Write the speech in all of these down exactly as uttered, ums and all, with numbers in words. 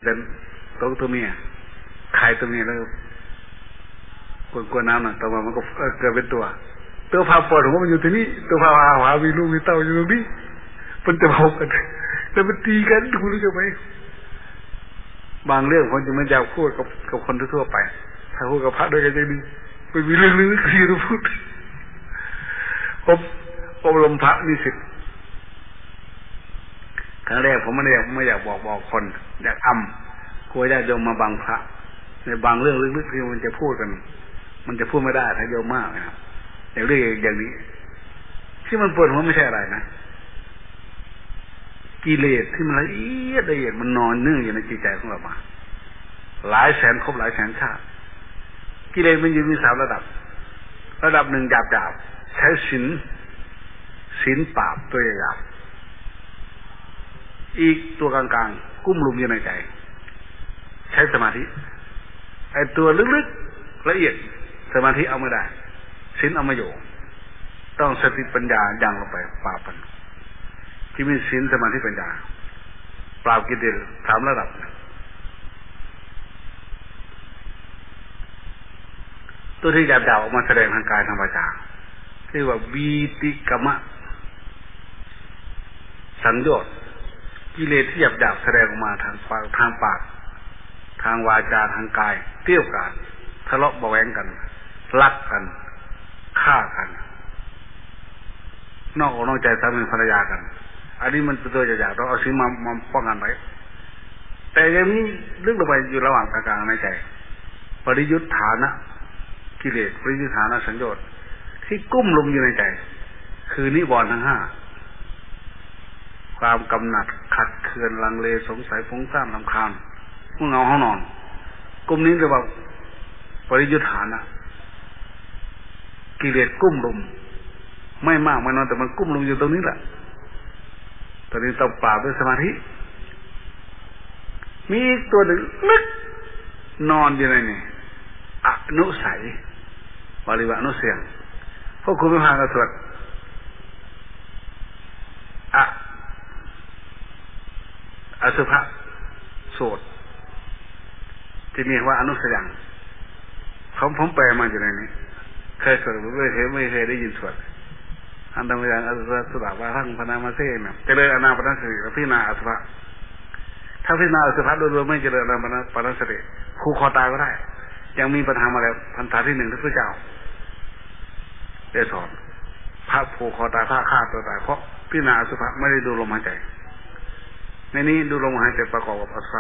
เดินตัวตัวเมียไข่ตัวเมียแล้วกวนๆน้ำน่ะต่อมามันก็เกิดเป็นตัวตัวพาปอดของมันอยู่ที่นี่ตัวพาหาวิลูกวิเต้าอยู่ตรงนี้มันจะพบกันแต่มันตีกันคุณรู้จักไหมบางเรื่องผมจะไม่อยากพูดกับกับคนทั่วไปถ้าพูดกับพระด้วยกันจะดีไม่มีเรื่องลึกๆที่จะพูดอบอบรมพระนิสิตครั้งแรกผมไม่ได้ไม่อยากบอกบอกคนอยากอำกลัวญาติโยมมาบังพระในบางเรื่องลึกๆที่มันจะพูดกันมันจะพูดไม่ได้ถ้าโยมมากนะครับอย่างเรื่องอย่างนี้ที่มันปวดหัวไม่ใช่อะไรนะกิเลสที่มันละเอียดละเอียดมันนอนเนื่องอยู่ในจิตใจของเรามาหลายแสนครบหลายแสนชาติกิเลสมันอยู่มีสามระดับระดับหนึ่งหยาบหยาบใช้ศีลศีลปราบตัวหยาบอีกตัวกลางๆกุ้มลุมอยู่ในใจใช้สมาธิไอ้ตัวลึกๆละเอียดสมาธิเอาไม่ได้ศีลเอาไม่อยู่ต้องสติปัญญายังลงไปปราบมันที่มีศีลสมาธิปัญญาปราบกิเลสสามระดับตัวที่หยาบๆออกมาแสดงทางกายทางวาจาเรียกว่าวีติกมะสังโยชน์กิเลสที่หยาบๆแสดงออกมาทางปากทางปากทางวาจาทางกายเกี่ยวกันทะเลาะเบาแหวงกันรักกันฆ่ากันนอกอกนอกใจสามีภรรยากันอันนี้มันเป็นตัวหยาบๆเราเอาสิ่งมามาป้องกันไว้แต่ยังมีลึกลงไปอยู่ระหว่างกลางๆในใจปริยุทธานะกิเลสปริยุทธานะสัญญาที่กุ้มลุมอยู่ในใจคือนิวรณ์ทั้งห้าความกำหนัดขัดเคืองลังเลสงสัยฟุ้งซ่านรำคาญง่วงเหงาห้องนอนกลุ่มนี้เรียกว่าปริยุทธานะกิเลสกุ้มลุมไม่มากไม่น้อยแต่มันกุ้มลุมอยู่ตรงนี้แหละตอนนี้ต้องปราบด้วยสมาธิมีอีกตัวหนึ่งลึกนอนอยู่ในนี่อนุสัยบาลีว่าอนุเสียงพวกคุณไม่พากันสวดอะอสุภะโสดที่มีว่าอนุสัยผมผมแปลมาอยู่ในนี้เคยสวดไม่เคยไม่เคยได้ยินสวดอันตรายอสุภะสุราว่าทั้งพนามาเซ่เนี่ยเจริญอนาปานสติกับพิจารณาอสุภะถ้าพิจารณาอสุภะโดยไม่เจริญอนาปานสติคู่คอตายก็ได้ยังมีปัญหามาแล้วพันธะที่หนึ่งที่พระเจ้าได้สอนพระผูกคอตายพระฆ่าตัวตายเพราะพิจารณาอสุภะไม่ได้ดูลมหายใจในนี้ดูลมหายใจประกอบกับอสุภะ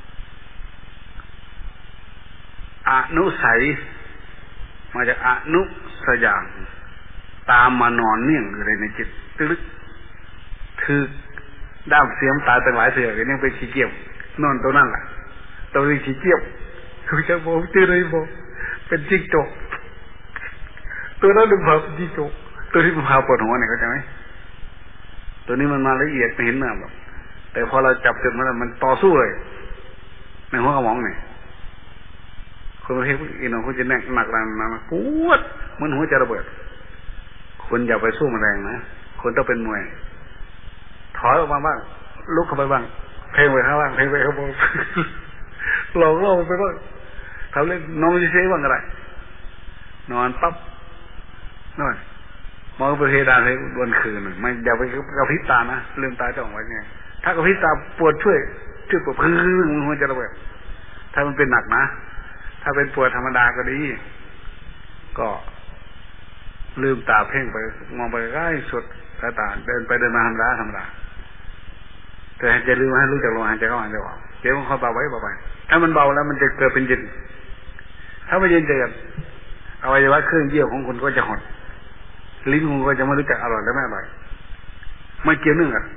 อนุสัยมาจากอนุสยามตามมานอนเนื่องอยู่ในจิตลึกคือด้ามเสียมตายตั้งหลายเสือก็ยังไปขี้เกียจนอนตัวนั่นแหละตัวนี้ขี้เกียจคือจะบอกชื่ออะไรบอกเป็นจิ้งจกตัวนั้นดูพาเป็นจิ้งจกตัวที่มันพาปวดหัวเนี่ยเข้าใจไหมตัวนี้มันมาละเอียดไม่เห็นเนื้อแบบแต่พอเราจับจุดมันมันต่อสู้เลยในหัวกระหม่อมเนี่ยคนประเภทอีน้องเขาจะแน่หนักแรงนะปวดเหมือนหัวจะระเบิดคนอย่าไปสู้มันแรงนะคนต้องเป็นมวยถอยออกมาบ้างลุกเข้าไปบ้างเพลงไปข้างล่างเพลงไปข้างบนหลอกล่อไปบ้างทำเล่นนอนเฉยๆบ้างอะไรนอนปั๊บนอนมองไปเพดานให้วันคืนไม่อย่าไปกระพริบตานะลืมตาจ้องไว้ไงถ้ากระพริบตาปวดช่วยช่วยปวดพื้นมันจะระเบิดถ้ามันเป็นหนักนะถ้าเป็นปวดธรรมดาก็ดีก็ลืมตาเพ่งไปมองไปใกล้สุดสายตาเดินไปเดินมาธรรมดาธรรมดาแต่จะลืมให้รู้จักลมหายใจเข้าหายใจออกเดี๋ยวมันค่อยเบาไว้เบาไปถ้ามันเบาแล้วมันจะเกิดเป็นเย็นถ้าไม่เย็นจะเกิดอวัยวะเครื่องเยี่ยวของคุณก็จะหดลิ้นคุณก็จะไม่รู้จักอร่อยและไม่อร่อยไม่เกี่ยวเนื่องกัน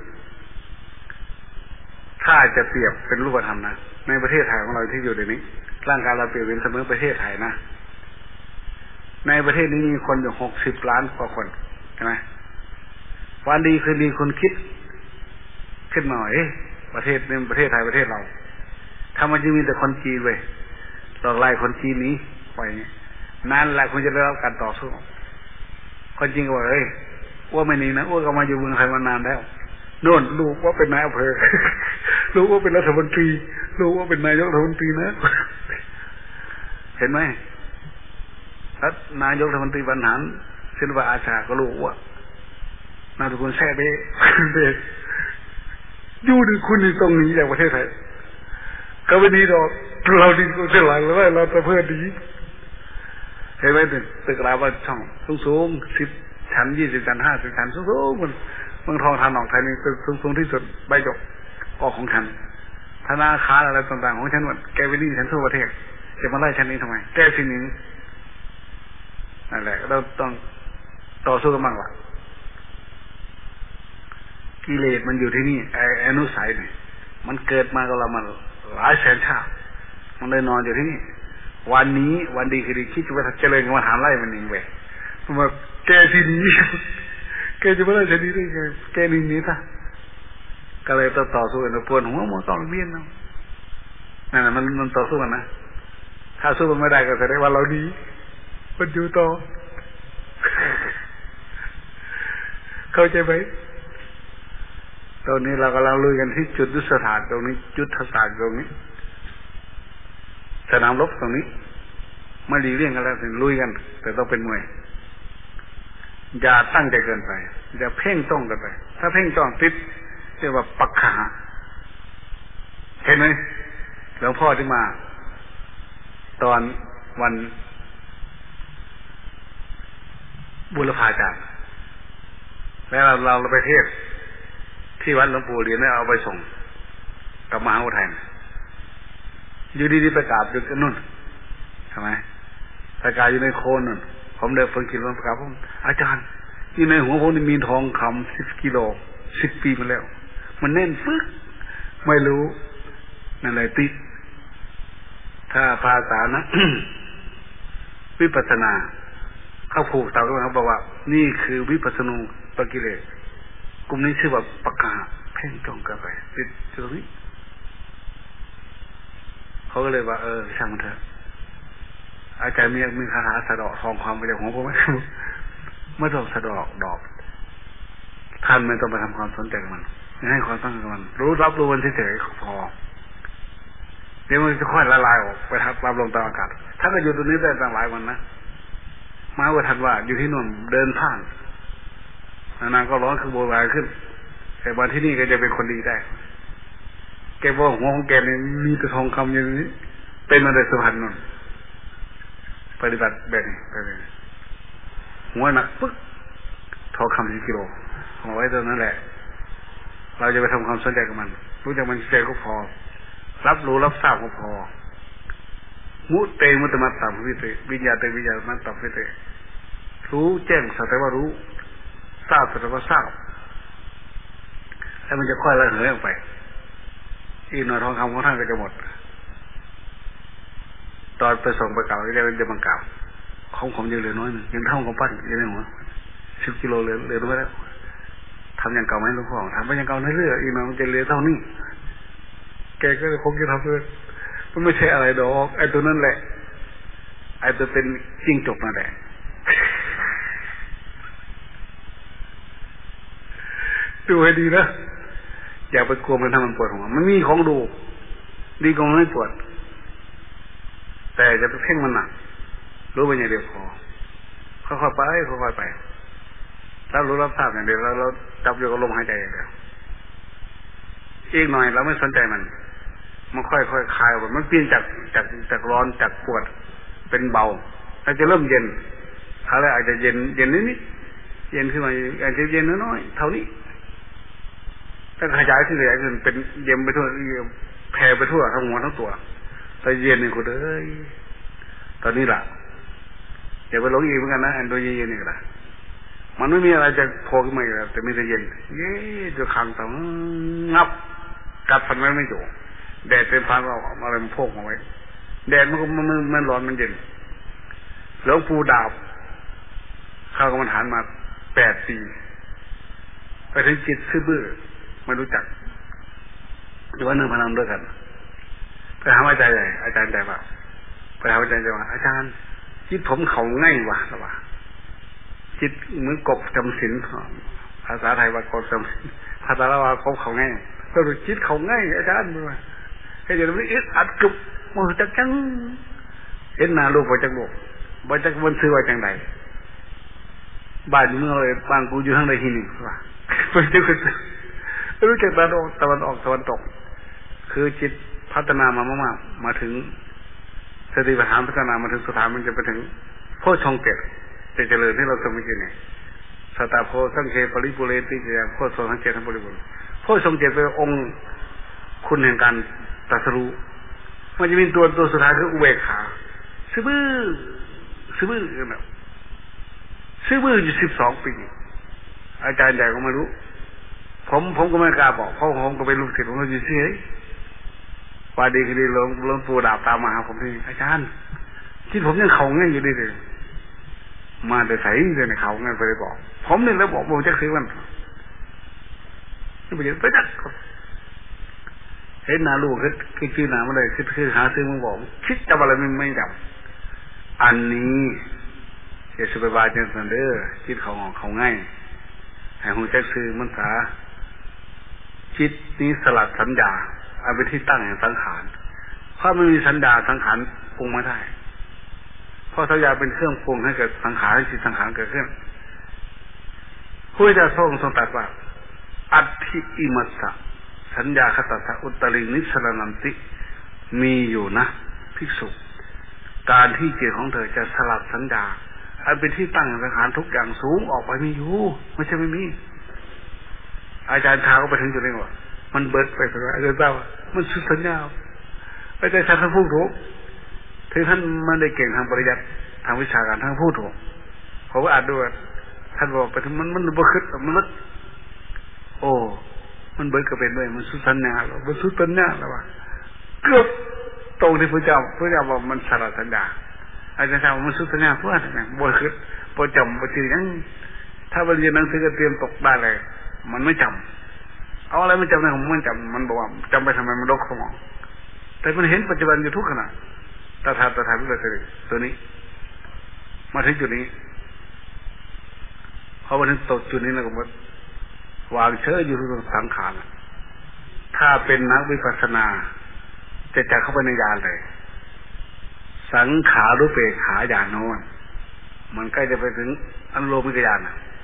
ถ้าจะเปรียบเป็นรูปธรรมนะในประเทศไทยของเราที่อยู่เดี๋ยวนี้ร่างกายเราเปรียบเป็นเสมือนประเทศไทยนะในประเทศนี้มีคนอยู่หกสิบล้านกว่าคนใช่ไหมวันดีคืนดีคนคิดขึ้นมาเอ๊ะประเทศนี้ประเทศไทยประเทศเราถ้ามันจะมีแต่คนจีนเว้ยต่อไล่คนจีนนี้ไปนั่นแหละคุณจะได้รับการต่อสู้คนจริงก็บอกเอ้ยว่าไม่นี่นะว่าก็มาอยู่เมืองไทยมานานแล้วโน่นรู้ว่าเป็นนายอำเภอรู้ว่าเป็นรัฐมนตรีรู้ว่าเป็นนายกรัฐมนตรีนะเห็นไหมรัฐนายกรัฐมนตรีบรรหารศิลปะอาชาก็รู้ว่านามสกุลแซ่เบ้เบ้อยู่ดีคุณนี่ต้องหนีจากประเทศไทยก็ไม่ดีหรอกเราดีกว่าเสียหลังแล้วเราจะเพื่อดีเห็นไหมตึกตึกราบช่องสูงๆสิบชั้นยี่สิบชั้นห้าสิบชั้นสูงๆมันเมืองทองทานออกไทยนี่ตึกสูงๆที่สุดใบหยกออกของฉันธนาคารอะไรต่างๆของฉันหมดแกไปนี่ฉันทั่วประเทศจะมาไล่ฉันนี้ทำไมแกสิ่งนี้นั่นแหละเราต้องต่อสู้กันบ้างล่ะกิเลสมันอยู่ที่นี่ไอ้อนุสัยเนี่ยมันเกิดมากับเรามันหลายแสนชาติมันเลยนอนอยู่ที่นี่วันนี้วันดีคือดีคิดว่าเจริญกรรมฐานไล่มันเองไปมาแกที่นี้แกจะไม่ได้ชนิดได้ไงแกนี่นี้ซะก็เลยต้องต่อสู้กันปวดหัวมันต้องเบี้ยนเนาะนั่นแหละมันมันต่อสู้กันนะถ้าสู้มันไม่ได้ก็แสดงว่าเราดีมันอยู่ต่อเข้าใจไหมตอนนี้เรากำลังลุยกันที่จุดยุทธศาสตร์ตรงนี้ยุทธศาสตร์ตรงนี้สนามรบตรงนี้ไม่หลีกเลี่ยงกันแล้วถึงลุยกันแต่ต้องเป็นมวยอย่าตั้งใจเกินไปอย่าเพ่งจ้องกันไปถ้าเพ่งจ้องติดเรียกว่าปักขาเห็นไหมหลวงพ่อที่มาตอนวันบุรพาจารย์แล้วเราเราไปเทศที่วัดหลวงปู่เรียนแล้วเอาไปส่งกับมหาวิทยาลัยอยู่ดีๆประกาศอยู่กันนู่นใช่ไหมประกาศอยู่ในโคนนู่นผมเดินฟังกินวันประกาศผมอาจารย์ที่ในหัวผมนี่มีทองคำสิบกิโลสิบปีมาแล้วมันแน่นฟึกไม่รู้นั่นแหละติดถ้าภาษานะ วิปัสสนาเขาผูกตามกันเขาบอกว่านี่คือวิปัสสนูปกิเลสกลุ่มนี้ชื่อว่าปกาเพ่งจ้องกันไปติดตรงนี้เขาก็เลยว่าเออช่างมันเถอะอาจารย์มีมีคาถาสะดอกทองความไปจากหัวผมไหมไม่ต้องสะดอกดอกท่านไม่ต้องไปทำความสนใจกับมันไม่ให้ความตั้งกับมันรู้รับรู้มันเฉยๆพอเดี๋ยวมันจะค่อยละลายออกไปทับรับลงตามอากาศถ้าก็อยู่ตรงนี้ได้ตั้งหลายวันนะมาว่าทันว่าอยู่ที่นู่นเดินผ่านนางก็ร้อนคือโวยวายขึ้นแต่วันที่นี่ก็จะเป็นคนดีได้แกบอกหัวของแกเนี่ยมีแต่ทองคำอย่างนี้เป็นมาแต่สุพรรณนนปฏิบัติแบบนี้ไปเลยหัวหนักปึ๊กทองคำสิบกิโลเอาไว้ตรงนั้นแหละเราจะไปทำความสนใจกับมันรู้จักมันใจก็พอรับรู้รับทราบก็พอมุเตมุตมัตตัมวิเตวิญญาเตวิญญามัตตัมวิเตรู้แจ้งสัตว์แต่ว่ารู้ทราบสัตว์แต่ว่าทราบแล้วมันจะค่อยละเหยออกไปอีกหน่อยทองคำของท่านก็จะหมดตอนไปส่งไปเก่าก็จะเป็นจะบังเก่าของผมยังเหลือน้อยหนึ่งยังเท่าของปั้นยังในหัวสิบกิโลเหลือเหลือน้อยแล้วทำอย่างเก่าไหมหลวงพ่อทำไปอย่างเก่าเรื่อยๆอีกหน่อยมันจะเหลือเท่านี้แกก็คงจะทำเลยมันไม่ใช่อะไรดอกไอ้ตัวนั่นแหละไอ้ตัวเป็นจิ้งจกนั่นแหละดูให้ดีนะอย่าไปกลัวมันทำมันปวดหัวมันมีของดูดีกว่ามันไม่ปวดแต่จะไปเพ่งมันหนักรู้ไปอย่างเดียวพอค่อยๆไปค่อยๆไปรับรู้รับทราบอย่างเดียวแล้วเราจับอยู่กับลมหายใจอย่างเดียวอีกหน่อยเราไม่สนใจมันมันค่อยๆคลายออกมันเปลี่ยนจากจากจากร้อนจากปวดเป็นเบาแล้วจะเริ่มเย็นคราวแรกอาจจะเย็นเย็นนิดๆเย็นขึ้นมาอาจจะเย็นน้อยๆเท่านี้ถ้าขยายที่เหลือคือเป็นเย็นไปทั่วแผ่ไปทั่วทั้งหัวทั้งตัวแต่เย็นนี่คุณเอ้ยตอนนี้ล่ะอย่าไปหลงอีกเหมือนกันนะอันโดยเย็นๆนี่ก็ได้มันไม่มีอะไรจะโผล่ขึ้นมาอีกแล้วแต่มีแต่เย็นเย้จะขังแต่งับกัดฟันไว้ไม่อยู่แดดเต็มฟ้าเราอะไรมันโพกเอาไว้แดดมันก็มันมันร้อนมันเย็นหลวงปู่ดาบเข้ากรรมฐานมาแปดปีไปถึงจิตซื่อบื้อไม่รู้จักหรือว่านั่งพนันด้วยกันไปหาอาจารย์ใหญ่อาจารย์ใหญ่ว่าไปหาอาจารย์ใหญ่ว่าอาจารย์จิตผมเขาง่ายวะหรอวะจิตเหมือนกบจำศีลภาษาไทยว่ากดสมภาษาลาวเขาเขาง่ายสรุปจิตเขาง่ายอาจารย์มือให้เดี๋ยวนี้อิดอัดจุบมือจักจังเห็นหน้าลูกบ่จักลูกบ่จักมันซื้อไว้จังใดบ้านเมืองเลยบ้านกูอยู่ทางใดที่หนึ่งว่าไปเจอกันรู้จักตะวันออกตะวันออกตะวันตกคือจิตพัฒนามามากๆมาถึงสติปัฏฐานพัฒนามาถึงสถานมันจะไปถึงโพชฌงค์เจ็ดจะเจริญที่เราสมัยนี้เนี่ยสตาโพสังเคปริปุเรติเจโพชฌงค์ทั้งเจ็ดทั้งบริบูรณ์โพชฌงค์เจ็ดเป็นองค์คุณแห่งการตรัสรู้มันจะมีตัวตัวสุดท้ายคืออุเบกขาซื่อบื้อซื่อบื้อแบบซื่อบื้ออยู่สิบสองปีอาจารย์ใหญ่ก็ไม่รู้ผมผมก็ไม่กล้าบอกเพราะผมก็เป็นลูกศิษย์ผมก็อยู่เฉยว่าดีคือดีหลวงหลวงปู่ดาบตามมาหาผมที่อาจารย์ที่ผมยังเขาเงี้ยอยู่ดีเลยมาแต่ใส่เลยในเขาเงี้ยไปเลยบอกผมเนี่ยแล้วบอกผมจะซื้อมันนี่ไปเห็นไปจักเห็นหน้าลูกคือชื่อหน้ามาเลยคือคือหาซื้อมึงบอกคิดจะอะไรมันไม่จับอันนี้เจะสุภาพเจนสันเดอร์จิตเขาเขาง่ายให้หูจักซื้อมันสาจิตนี้สลัดสัญญาเอาไปที่ตั้งแห่งสังขารเพราะไม่มีสัญญาสังขารปรุงไม่ได้เพราะสัญญาเป็นเครื่องปรุงให้เกิดสังขารให้จิตสังขารเกิดขึ้นพระเจ้าทรงทรงตรัสว่าอัตถิอิมัสสะสัญญาคตตะอุตตรินิสรนันติมีอยู่นะภิกษุการที่จิตของเธอจะสลัดสัญญาอันเป็นที่ตั้งแห่งสังขารทุกอย่างสูงออกไปมีอยู่ไม่ใช่ไม่มีอาจารย์ท้าก็ไปถึงจุดนี้ว่ามันเบิดไปสักอาจารย์เจ้ามันสุดสัญญาอาจารย์ท่านพูดถูกถึงท่านมันได้เก่งทางปริยัติทางวิชาการทางพูดถูกผมก็อ่านด้วยท่านบอกไปถึงมันมันบกขึ้นมันลึกโอ้มันเบิดก็เป็นด้วยมันสุดสัญญาแล้วมันสุดสัญญาแล้วว่าเกือบตรงที่พระเจ้าพระเจ้าบอกมันสลัดสัญญาอาจารย์ถามว่ามันสุดสัญญาเพื่อนไงบกขึ้นพอจำพอจืดยังถ้าไปเรียนหนังสือก็เตรียมตกได้เลยมันไม่จำเอาอะไรไม่จำได้ผมไม่จำมันบอกว่าจำไปทำไมมันรกสมองแต่มันเห็นปัจจุบันอยู่ทุกขณะตาทานตาทานเลยตัวนี้มาถึงจุดนี้พอมาถึงตกจุดนี้แล้วก็วางเชื่ออยู่ที่สังขารถ้าเป็นนักวิปัสสนาจะจะเข้าไปในญาณเลยสังขารุเปกขาญาณโน้นมันใกล้จะไปถึงอนุโลมิกญาณ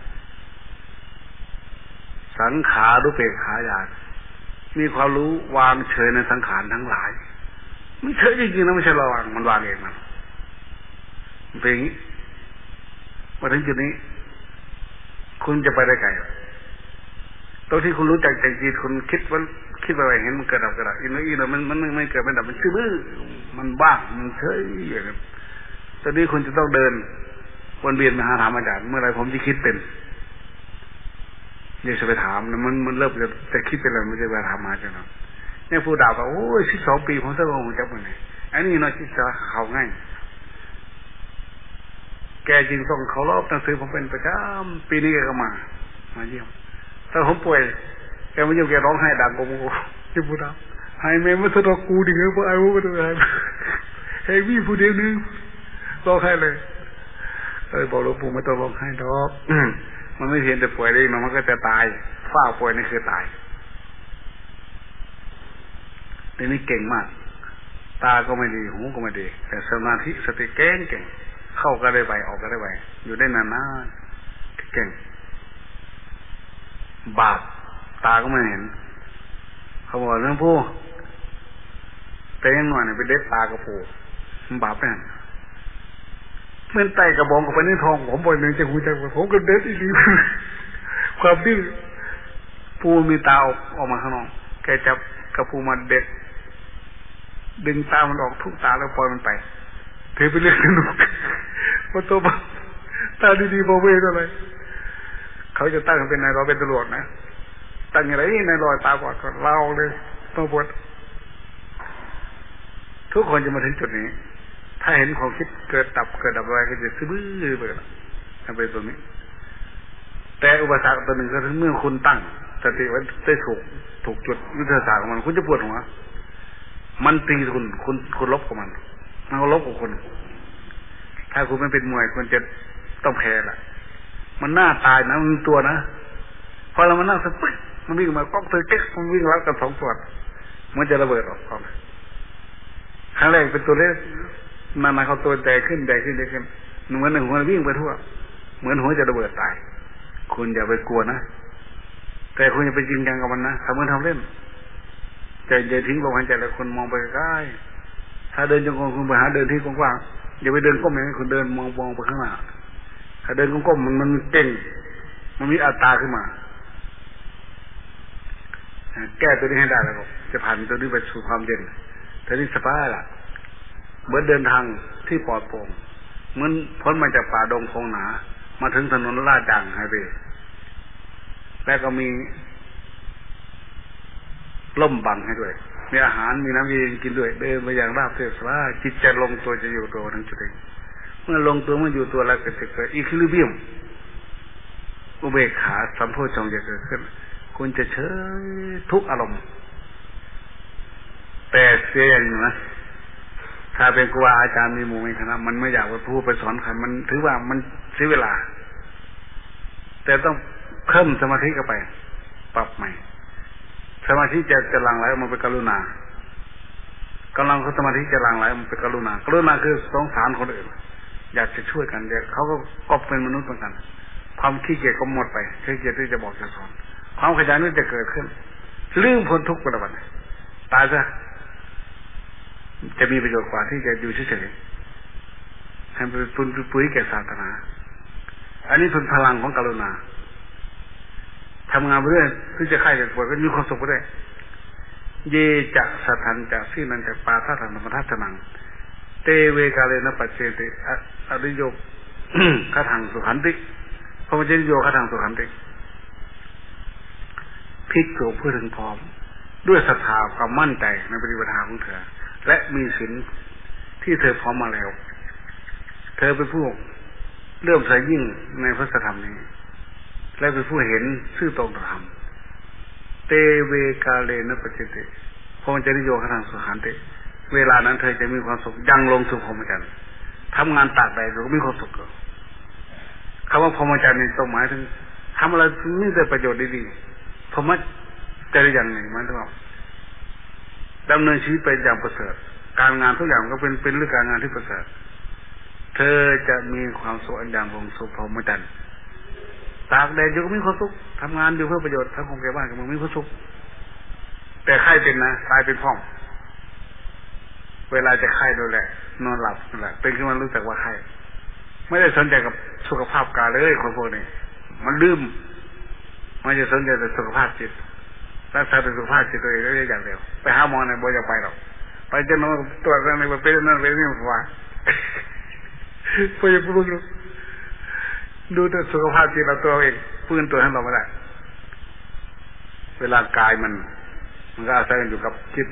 สังขารุเปกขาญาณมีความรู้วางเฉยในสังขารทั้งหลายมันเฉยจริงๆนะไม่ใช่เราวางมันวางเองมันเป็นอย่างนี้มาถึงจุดนี้คุณจะไปได้ไกลตรงที่คุณรู้จักใจจิตคุณคิดว่าคิดว่าอะไรเห็นมันเกิดดับเกิดดับอินโนอินโนมันมันไม่เกิดไม่ดับมันซื่อมันบ้ามันเฉยอย่างนั้นตอนนี้คุณจะต้องเดินวนเวียนมาหาถามอาจารย์เมื่อไรผมจะคิดเป็นเนี่ยจะไปถามนะมันมันเริ่มจะจะคิดเป็นอะไรมันจะไปถามมาจังนะเนี่ยผู้ด่าว่าโอ้ยสิบสองปีผมจะลงจับมันไงอันนี้เนาะที่จะเขาง่ายแกจริงต้องเขารอบหนังสือผมเป็นประจำปีนี้แกก็มามาเยี่ยมแต่ผมป่วยแกมาเยี่ยมแกร้องไห้ดังกว่ากูที่ผู้ด่าไห้แม่มาสะดอกกูดิเงยพวกไอ้พวกตัวไอ้เฮ้ยพี่ผู้เดียวนึงร้องไห้เลยเออบอกหลวงปู่ไม่ต้องร้องไห้ดอกมันไม่เพียงแต่ป่วยได้มันก็จะตายฝ้าป่วยนี่คือตายทีนี้เก่งมากตาก็ไม่ดีหูก็ไม่ดีแต่สมาธิสติเก่งเก่งเข้าก็ได้ไวออกก็ได้ไวอยู่ได้นานๆเก่งบาปตาก็ไม่เห็นเขาบอกเรื่องผู้แต่ยังหน่อยเนี่ยไปเด็ดตากระโปงบาปแน่เมื่อไต่กระบองกับไปในทองผมบ่อยหนึ่งจะหูจักผมก็เด็ดอีกความดื้อปูมีตาออกออกมาข้างนอกแกจับกระปูมาเด็ดดึงตามันออกทุกตาแล้วปล่อยมันไปเทไปเรื่อยสนุกพอโตมาตาดีๆพอเวทอะไรเขาจะตั้งเป็นนายร้อยเป็นตำรวจนะตั้งอะไรนายร้อยตาบอดก็เล่าเลยต้องบวชทุกคนจะมาถึงจุดนี้ถ้าเห็นความคิดเกิดดับเกิดดับอะไรก็จะซื้อบื้อไปแล้วทำไปตรงนี้แต่อุปสรรคตัวหนึ่งก็คือเมื่อคุณตั้งสติไว้ได้ถูกถูกจุดยุทธศาสตร์ของมันคุณจะปวดหัวมันตีคุณคุณคุณลบกับมันมันก็ลบกับคุณถ้าคุณไม่เป็นมวยคุณจะต้องแพ้ละมันหน้าตายนะมันตัวนะอเรามานั่งสักปึ๊กมันวิ่งมาก๊อกเธอเจ๊กมันวิ่งรับกันสองตัวมันจะระเบิดออกก่อนครั้งแรกเป็นตัวเล็กนานๆเขาตัวใหญ่ขึ้นใหญ่ขึ้นใหญ่ขึ้นเหมือนหนึ่งหัววิ่งไปทั่วเหมือนหัวจะระเบิดตายคุณอย่าไปกลัวนะแต่คุณอย่าไปจริงจังกับมันนะทำเหมือนทำเล่นใจอย่าทิ้งลมหายใจแล้วคุณมองไปใกล้ถ้าเดินจงกรมคุณไปหาเดินที่กว้างๆอย่าไปเดินก้มอย่างนี้คุณเดินมองมองไปข้างหน้าถ้าเดินก้มๆมันมันเก่งมันมีอัตตาขึ้นมาแก้ตัวนี้ให้ได้แล้วจะผ่านตัวนี้ไปสู่ความเย็นแต่นี่สบายล่ะเหมือนเดินทางที่ปลอดโปร่งเหมือนพ้นมาจากป่าดงพงหนามาถึงถนนลาดยางไฮเวย์แล้วก็มีล่มบังให้ด้วยมีอาหารมีน้ำเย็นกินด้วยเดินไปอย่างราบเรียบสบายจิตใจลงตัวจะอยู่ตัวทั้งจุดเองเมื่อลงตัวเมื่ออยู่ตัวแล้วก็จะเกิดอีควิลิเบียมอุเบกขาสัมโพชฌงค์จะเกิดขึ้นคุณจะเฉยทุกอารมณ์แต่เสียอย่างนะถ้าเป็นครูอาจารย์มีหมู่มีคณะมันไม่อยากไปพูดไปสอนใครมันถือว่ามันเสียเวลาแต่ต้องเพิ่มสมาธิเข้าไปปรับใหม่สมาธิจะจะหลั่งไหลมันเป็นกรุณากำลังของสมาธิจะหลั่งไหลมันเป็นกรุณากรุณาคือสงสารคนอื่นอยากจะช่วยกันเดี๋ยวเขาก็ก็เป็นมนุษย์เหมือนกันความขี้เกียจก็หมดไปขี้เกียจที่จะบอกจะสอนความขยันนี่จะเกิดขึ้นลืมพ้นทุกข์ไปแล้ววันตายซะจะมีประโยชน์กว่าที่จะอยู่เฉยๆให้เป็นปุ้นปุ้ยแก่ศาสนาอันนี้เป็นพลังของกรุณาทำงานไปเรื่อยที่จะไข้จะป่วยก็มีความสุขไปได้เยจะสัทันจะสิ่นันจะปาทัฏฐานธรรมทัศนังเตเวกาเลนะปัจเจติอริโยคทังสุขันติพระมจริโยคทังสุขันติพิกโกเพื่อถึงพร้อมด้วยศรัทธาความมั่นใจในปฏิปทาของเธอและมีศีลที่เธอพร้อมมาแล้วเธอเป็นผู้เริ่มใส่ยิ่งในพระธรรมนี้และเป็นผู้เห็นซื่อตรงต่อธรรมเตเวกาเลนะปัจเจติพระมจริโยคทังสุขันติเวลานั้นเธอจะมีความสุขยังลงสู่พรหมจรรย์ทำงานตากแดดก็มีความสุขคำว่าพรหมจรรย์นี่ตรงหมายถึงทำอะไรมีแต่ประโยชน์ดีๆพรหมจรรย์อย่างหนึ่งมันต้องดำเนินชีวิตไปอย่างประเสริฐการงานทุกอย่างก็เป็นเป็นเรื่องการงานที่ประเสริฐเธอจะมีความสุขอันอย่างลงสู่พรหมจรรย์ตากแดดอยู่ก็มีความสุขทำงานอยู่เพื่อประโยชน์ทั้งของแก่บ้านกับมึงมีความสุขแต่ไข้เป็นนะตายเป็นพ่องเวลาจะไข้ดูแลนอนหลับนั่นแหละเป็นขึ้นมารู้จักว่าไข้ไม่ได้สนใจกับสุขภาพกายเลยคนพวกนี้มันลืมมันจะสนใจแต่สุขภาพจิตรักษาแต่สุขภาพจิตตัวเองได้อย่างเดียวไปหาหมอในบ่อยจะไปหรอกไปจะนอนตัวอะไรไปเป็นนั่นเป็นนี่ว่าไปจะพูดดูแต่สุขภาพจิตเราตัวเองฟื้นตัวให้เราไม่ได้เวลากายมันมันก็อาศัยอยู่กับจิต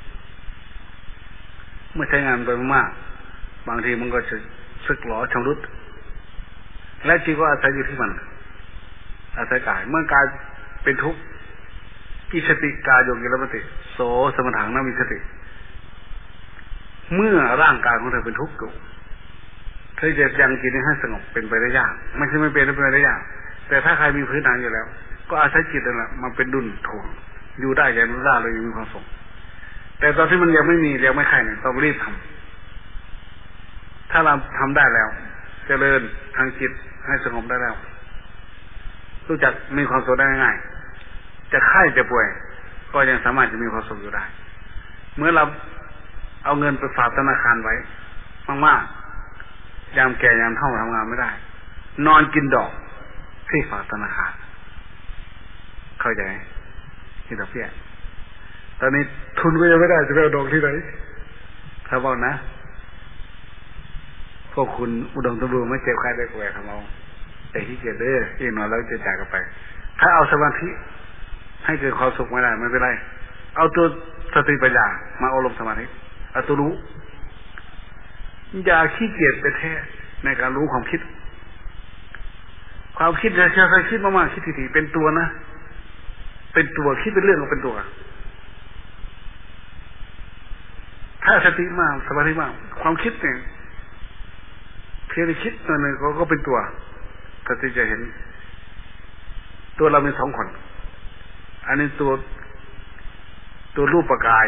เมื่อใช้งานไปมากบางทีมันก็จะสึกหลอชำรุดและจิตก็อาศัยอยู่ที่มันอาศัยกายเมื่อกายเป็นทุกข์กิสติกายโยกิรมติโสสมถังนามิสติเมื่อร่างกายของเธอเป็นทุกข์อยู่เธอจะยังจิตให้สงบเป็นไปได้ยากไม่ใช่ไม่เป็นไปได้ยากแต่ถ้าใครมีพื้นฐานอยู่แล้วก็อาศัยจิตนั่นแหละมาเป็นดุลถ่วงอยู่ได้อย่างรู้ได้เลยมีความสุขแต่ตอนที่มันยังไม่มียังไม่ใครเนี่ยต้องรีบทำถ้าเราทำได้แล้วเจริญทางจิตให้สงบได้แล้วรู้จักมีความสุขได้ง่ายจะไข้จะป่วยก็ยังสามารถจะมีความสุขอยู่ได้เมื่อเราเอาเงินไปฝากธนาคารไว้มากๆยามแก่ยามเฒ่าทำงานไม่ได้นอนกินดอกที่ฝากธนาคารเข้าใจที่ดอกเบี้ยตอนนี้ทุนก็ยังไม่ได้จะไปเอาดอกที่ไหนถ้าบอกนะพวกคุณอุดมสมบูรณ์ไม่เจ็บใครได้กว่าทำเอาแต่ที่เกียจเด้ออีกหน่อยแล้วจะจากกันไปถ้าเอาสมาธิให้เกิดความสุขไม่ได้ไม่เป็นไรเอาตัวสติปัญญามาอบรมสมาธิเอาตัวรู้อย่าขี้เกียจไปแท้ในการรู้ความคิดความคิดจะใช้คิดมากๆคิดถี่ๆเป็นตัวนะเป็นตัวคิดเป็นเรื่องก็เป็นตัวถ้าสติมากสมาธิมากความคิดเนี่ยเพียงคิดตัวหนึ่งก็เป็นตัวสติจะเห็นตัวเรามีสองคนอันนี้ตัวตัวรูปประกาย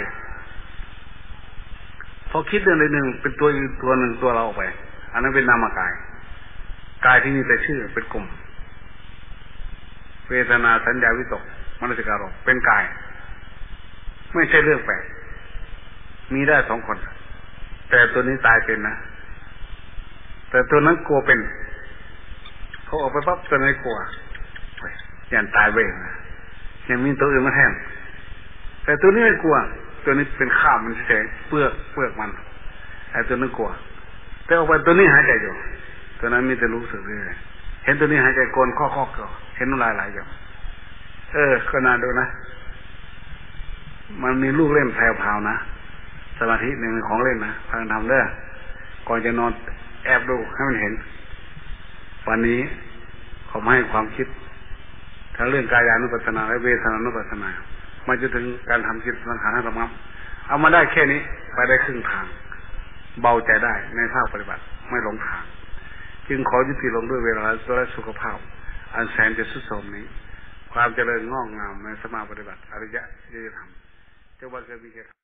พอคิดเรื่องใดหนึ่งเป็นตัวอีกตัวหนึ่งตัวเราออกไปอันนั้นเป็นนามกายกายที่มีแต่ชื่อเป็นกลุ่มเวทนาสัญญาวิตกมนสิการมเป็นกายไม่ใช่เรื่องแปลกมีได้สองคนแต่ตัวนี้ตายเป็นนะแต่ตัวนั้นกลัวเป็นเขาออกไปปั๊บตัวนี้กลัวยันตายเว้ยนะยังมีตัวอื่นมาแทนแต่ตัวนี้ไม่กลัวตัวนี้เป็นข้ามมันเฉยเปลือกเปลือกมันไอ้ตัวนั้นกลัวแต่ออกไปตัวนี้หายใจอยู่ตัวนั้นมีแต่รู้สึกเลยเห็นตัวนี้หายใจโกนข้อข้อก็เห็นน้ำลายไหลอยู่เออก็น่าดูนะมันมีลูกเล่นแพรวๆนะสมาธิหนึ่งของเล่นนะพากันทำเด้อก่อนจะนอนแอบดูให้มันเห็นวันนี้เขาไม่ให้ความคิดทั้งเรื่องกายานุปัสสนาและเวทนานุปัสสนามาจนถึงการทำจิตสังขารให้ระงับเอามาได้แค่นี้ไปได้ครึ่งทางเบาใจได้ในภาคปฏิบัติไม่หลงทางจึงขอยุติลงด้วยเวลาและสุขภาพอันแสนจะสุดโทรมนี้ความเจริญงอกงามในสมาปฏิบัติอริยะยธรรมเจ้าว่าจะมีเหตุ